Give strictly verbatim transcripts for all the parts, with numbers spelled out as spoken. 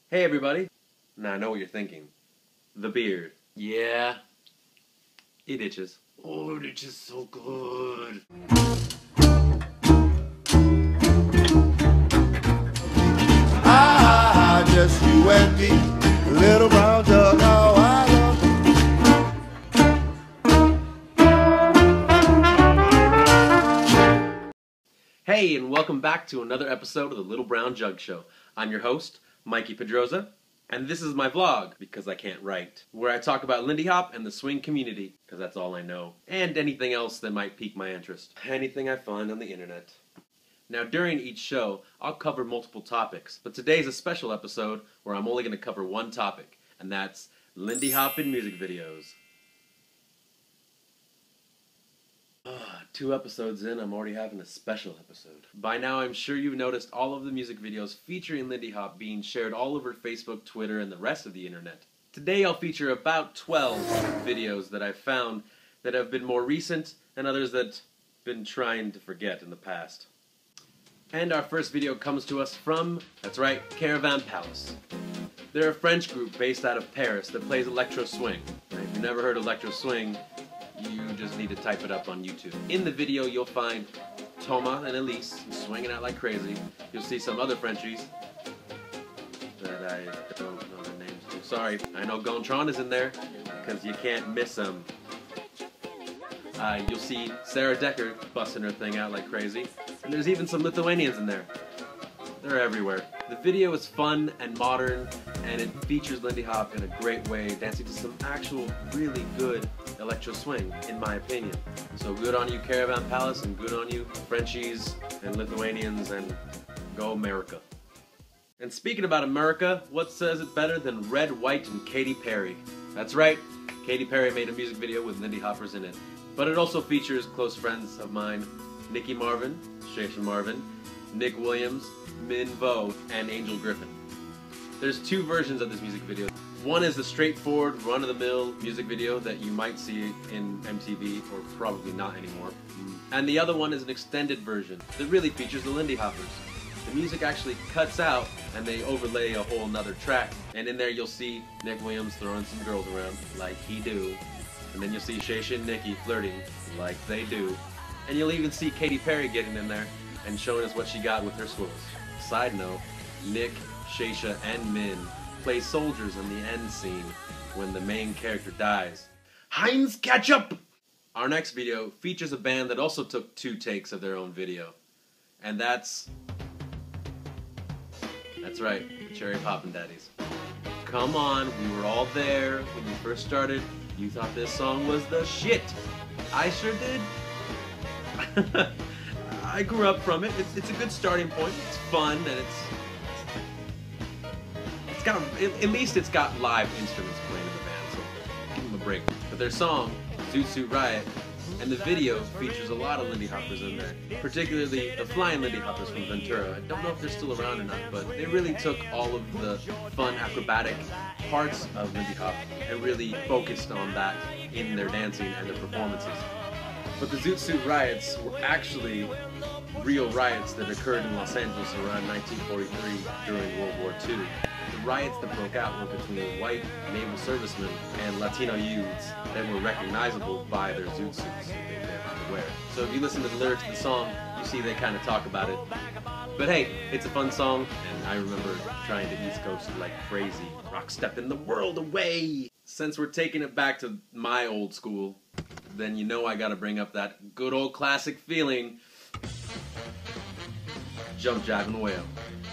Hey everybody! Now I know what you're thinking. The beard. Yeah, it itches. Oh, it itches so good. Ah, just you and me, little brown jug, how I love. Hey, and welcome back to another episode of the Little Brown Jug Show. I'm your host, Mikey Pedroza, and this is my vlog, because I can't write, where I talk about Lindy Hop and the swing community, because that's all I know, and anything else that might pique my interest. Anything I find on the internet. Now, during each show, I'll cover multiple topics, but today's a special episode where I'm only going to cover one topic, and that's Lindy Hop in music videos. Uh, two episodes in, I'm already having a special episode. By now, I'm sure you've noticed all of the music videos featuring Lindy Hop being shared all over Facebook, Twitter, and the rest of the internet. Today, I'll feature about twelve videos that I've found that have been more recent, and others that I've been trying to forget in the past. And our first video comes to us from, that's right, Caravan Palace. They're a French group based out of Paris that plays electro swing. Now, if you've never heard electro swing, you just need to type it up on YouTube. In the video, you'll find Thomas and Elise swinging out like crazy. You'll see some other Frenchies that I don't know their names. I'm sorry. I know Gontran is in there, because you can't miss them. Uh, you'll see Sarah Decker busting her thing out like crazy. And there's even some Lithuanians in there. They're everywhere. The video is fun and modern, and it features Lindy Hop in a great way, dancing to some actual, really good electro swing, in my opinion. So good on you, Caravan Palace, and good on you, Frenchies and Lithuanians, and go America. And speaking about America, what says it better than Red, White, and Katy Perry? That's right, Katy Perry made a music video with Lindy Hoppers in it. But it also features close friends of mine, Nikki Marvin, Shaysha Marvin, Nick Williams, Min Vo, and Angel Griffin. There's two versions of this music video. One is the straightforward, run-of-the-mill music video that you might see in M T V, or probably not anymore. And the other one is an extended version that really features the Lindy Hoppers. The music actually cuts out, and they overlay a whole nother track. And in there you'll see Nick Williams throwing some girls around, like he do. And then you'll see Shaysha and Nikki flirting, like they do. And you'll even see Katy Perry getting in there and showing us what she got with her swivels. Side note, Nick, Shaysha, and Min play soldiers in the end scene when the main character dies. Heinz Ketchup! Our next video features a band that also took two takes of their own video. And that's... That's right, the Cherry Poppin' Daddies. Come on, we were all there when you first started. You thought this song was the shit. I sure did. I grew up from it. It's, it's a good starting point. It's fun, and it's it's got at least it's got live instruments playing in the band, so give them a break. But their song, Zoot Suit Riot, and the video features a lot of Lindy Hoppers in there, particularly the Flying Lindy Hoppers from Ventura. I don't know if they're still around or not, but they really took all of the fun acrobatic parts of Lindy Hop and really focused on that in their dancing and their performances. But the Zoot Suit Riots were actually real riots that occurred in Los Angeles around nineteen forty-three during World War Two. The riots that broke out were between white naval servicemen and Latino youths that were recognizable by their zoot suits that they were wear. So if you listen to the lyrics of the song, you see they kind of talk about it. But hey, it's a fun song, and I remember trying to East Coast like crazy, rock stepping the world away. Since we're taking it back to my old school, then you know I gotta bring up that good old classic feeling. Jump, Jive, and Wail.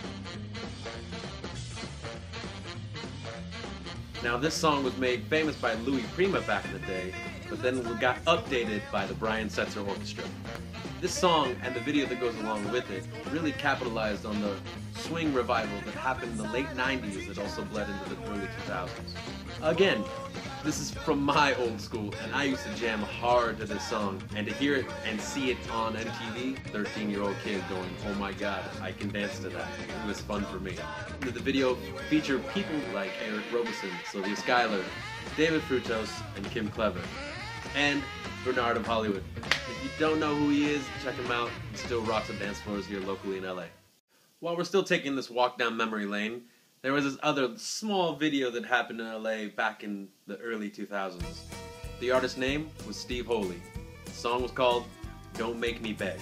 Now this song was made famous by Louis Prima back in the day, but then got updated by the Brian Setzer Orchestra. This song and the video that goes along with it really capitalized on the swing revival that happened in the late nineties that also bled into the early two thousands. Again, this is from my old school, and I used to jam hard to this song, and to hear it and see it on M T V, thirteen-year-old kid going, oh my god, I can dance to that. It was fun for me. The video featured people like Eric Robeson, Sylvia Schuyler, David Frutos, and Kim Clever, and Bernard of Hollywood. If you don't know who he is, check him out. He still rocks the dance floors here locally in L A. While we're still taking this walk down memory lane, There was this other small video that happened in L A back in the early two thousands. The artist's name was Steve Holy. The song was called Don't Make Me Beg.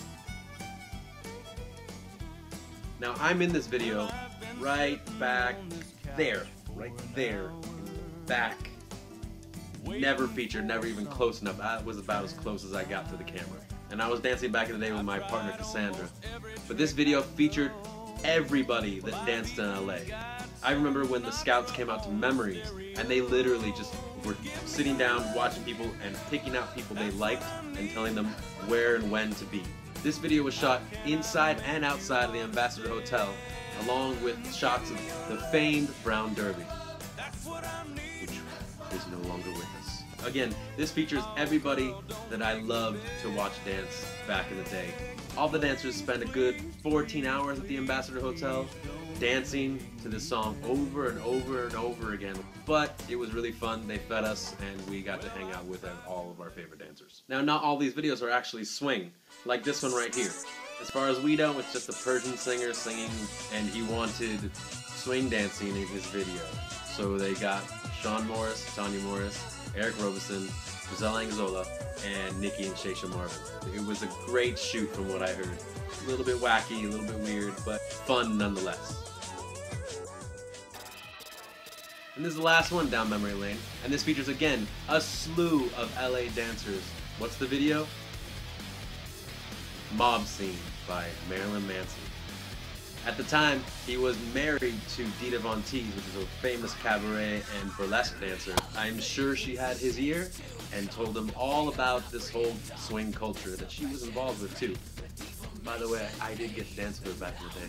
Now I'm in this video right back there, right there, in the back. Never featured, never even close enough. That was about as close as I got to the camera. And I was dancing back in the day with my partner Cassandra. But this video featured everybody that danced in L A. I remember when the scouts came out to Memories, and they literally just were sitting down, watching people, and picking out people they liked, and telling them where and when to be. This video was shot inside and outside of the Ambassador Hotel, along with shots of the famed Brown Derby, which is no longer with us. Again, this features everybody that I loved to watch dance back in the day. All the dancers spent a good fourteen hours at the Ambassador Hotel dancing to this song over and over and over again. But it was really fun. They fed us and we got to hang out with all of our favorite dancers. Now, not all these videos are actually swing, like this one right here. As far as we know, it's just a Persian singer singing, and he wanted swing dancing in his video. So they got Sean Morris, Tanya Morris, Eric Robeson, Giselle Angozola, and Nikki and Shaysha Marvin. It was a great shoot from what I heard. A little bit wacky, a little bit weird, but fun nonetheless. And this is the last one down memory lane, and this features again a slew of L A dancers. What's the video? Mob Scene by Marilyn Manson. At the time, he was married to Dita Von Teese, which is a famous cabaret and burlesque dancer. I'm sure she had his ear and told him all about this whole swing culture that she was involved with too. By the way, I did get to dance with her back in the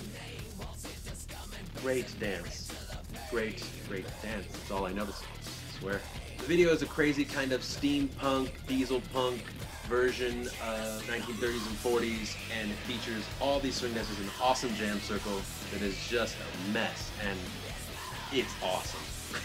day. Great dance. Great, great dance. That's all I noticed. I swear. The video is a crazy kind of steampunk, diesel punk version of nineteen thirties and forties, and it features all these swing dancers in an awesome jam circle that is just a mess, and it's awesome.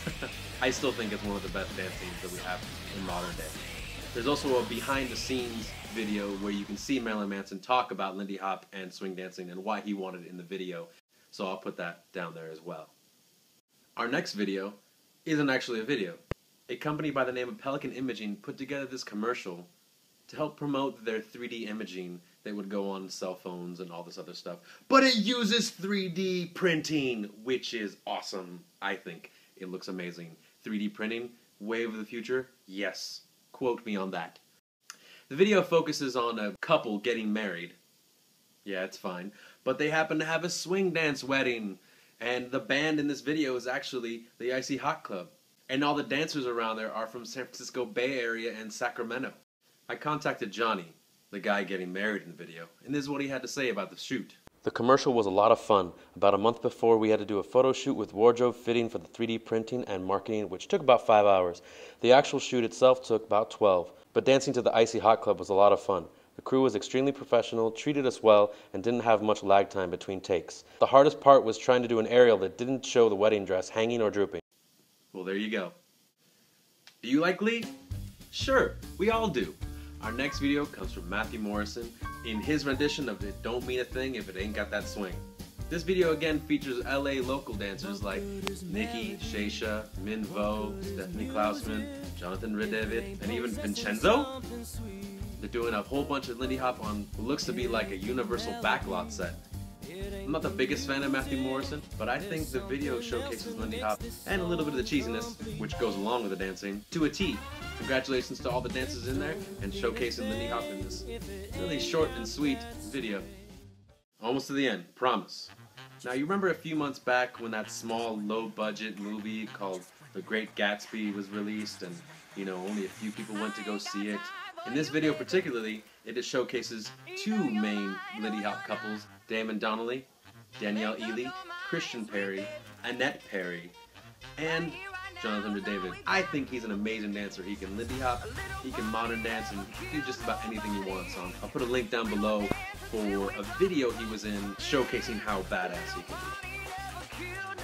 I still think it's one of the best dance scenes that we have in modern day. There's also a behind the scenes video where you can see Marilyn Manson talk about Lindy Hop and swing dancing and why he wanted it in the video, so I'll put that down there as well. Our next video isn't actually a video. A company by the name of Pelican Imaging put together this commercial to help promote their three D imaging that would go on cell phones and all this other stuff. But it uses three D printing, which is awesome, I think. It looks amazing. three D printing, wave of the future? Yes. Quote me on that. The video focuses on a couple getting married. Yeah, it's fine. But they happen to have a swing dance wedding. And the band in this video is actually the Icy Hot Club. And all the dancers around there are from San Francisco Bay Area and Sacramento. I contacted Johnny, the guy getting married in the video, and this is what he had to say about the shoot. The commercial was a lot of fun. About a month before, we had to do a photo shoot with wardrobe fitting for the three D printing and marketing, which took about five hours. The actual shoot itself took about twelve, but dancing to the Icy Hot Club was a lot of fun. The crew was extremely professional, treated us well, and didn't have much lag time between takes. The hardest part was trying to do an aerial that didn't show the wedding dress hanging or drooping. Well, there you go. Do you like Glee? Sure, we all do. Our next video comes from Matthew Morrison in his rendition of It Don't Mean a Thing If It Ain't Got That Swing. This video again features L A local dancers like Nikki, Shaysha, Min Vo, Stephanie Klausman, Jonathan Redevitt, and even Vincenzo. They're doing a whole bunch of Lindy Hop on what looks to be like a universal backlot set. I'm not the biggest fan of Matthew Morrison, but I think the video showcases Lindy Hop and a little bit of the cheesiness, which goes along with the dancing, to a T. Congratulations to all the dancers in there and showcasing Lindy Hop in this really short and sweet video. Almost to the end, promise. Now you remember a few months back when that small, low-budget movie called The Great Gatsby was released and, you know, only a few people went to go see it? In this video particularly, it just showcases two main Lindy Hop couples, Damon Donnelly, Danielle Ely, Christian Perry, Annette Perry, and Jonathan Redevitt. I think he's an amazing dancer. He can Lindy Hop, he can modern dance, and do just about anything he wants on. I'll put a link down below for a video he was in showcasing how badass he can be.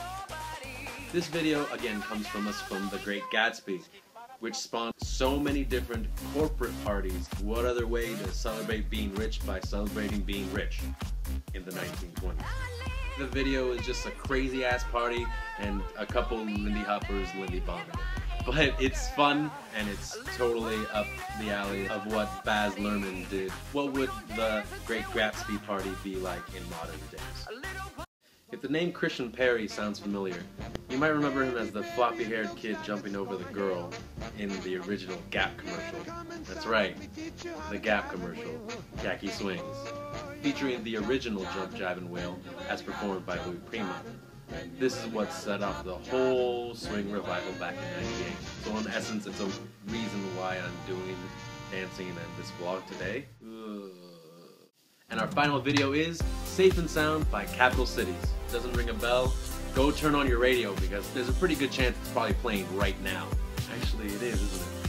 This video, again, comes from us from The Great Gatsby, which spawned so many different corporate parties. What other way to celebrate being rich by celebrating being rich in the nineteen twenties? The video is just a crazy ass party and a couple Lindy Hoppers Lindy bombing it. But it's fun and it's totally up the alley of what Baz Luhrmann did. What would the Great Gatsby party be like in modern days? If the name Christian Perry sounds familiar, you might remember him as the floppy-haired kid jumping over the girl in the original Gap commercial. That's right, the Gap commercial, Khaki Swings, featuring the original Jump, Jive, and Wail as performed by Louis Prima. This is what set off the whole swing revival back in ninety-eight. So in essence, it's a reason why I'm doing dancing and this vlog today. Ugh. And our final video is Safe and Sound by Capital Cities. Doesn't ring a bell? Go turn on your radio because there's a pretty good chance it's probably playing right now. Actually, it is, isn't it?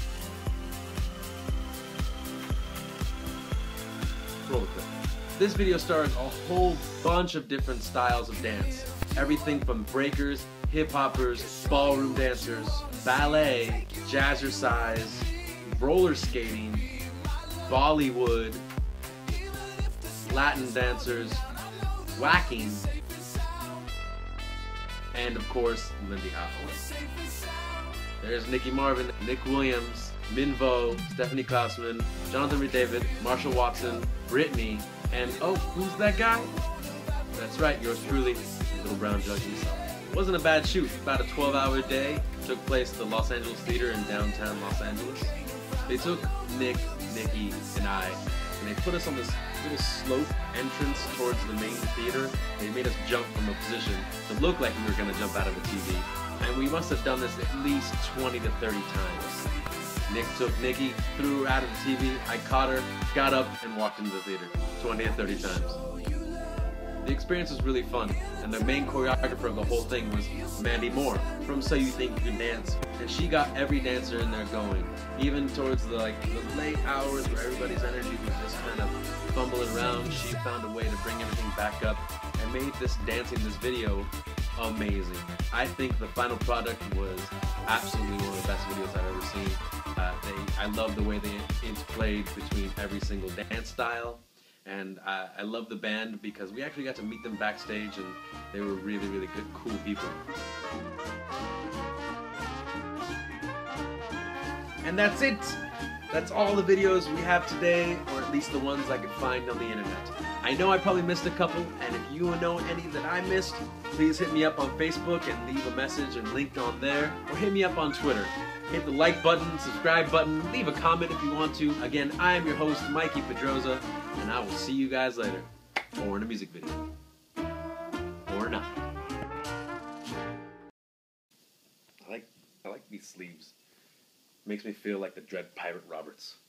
Roll the clip. This video stars a whole bunch of different styles of dance. Everything from breakers, hip-hoppers, ballroom dancers, ballet, jazzercise, roller skating, Bollywood, Latin dancers, whacking, and of course, Lindy Hop. There's Nicky Marvin, Nick Williams, Minvo, Stephanie Klausman, Jonathan Reed David, Marshall Watson, Britney, and oh, who's that guy? That's right, yours truly, Little Brown Jug himself. Wasn't a bad shoot, about a twelve hour day, took place at the Los Angeles Theater in downtown Los Angeles. They took Nick, Nikki, and I, and they put us on this little slope entrance towards the main theater. They made us jump from a position to look like we were going to jump out of a T V. And we must have done this at least twenty to thirty times. Nick took Nikki, threw her out of the T V, I caught her, got up, and walked into the theater twenty to thirty times. The experience was really fun, and the main choreographer of the whole thing was Mandy Moore from So You Think You Can Dance, and she got every dancer in there going, even towards the like the late hours where everybody's energy was just kind of fumbling around. She found a way to bring everything back up and made this dancing, this video, amazing. I think the final product was absolutely one of the best videos I've ever seen. Uh, they, I love the way they interplayed between every single dance style. And I, I love the band because we actually got to meet them backstage and they were really, really good, cool people. And that's it! That's all the videos we have today, or at least the ones I could find on the internet. I know I probably missed a couple, and if you know any that I missed, please hit me up on Facebook and leave a message and link on there, or hit me up on Twitter. Hit the like button, subscribe button, leave a comment if you want to. Again, I am your host, Mikey Pedroza, and I will see you guys later. Or in a music video. Or not. I like, I like these sleeves. Makes me feel like the Dread Pirate Roberts.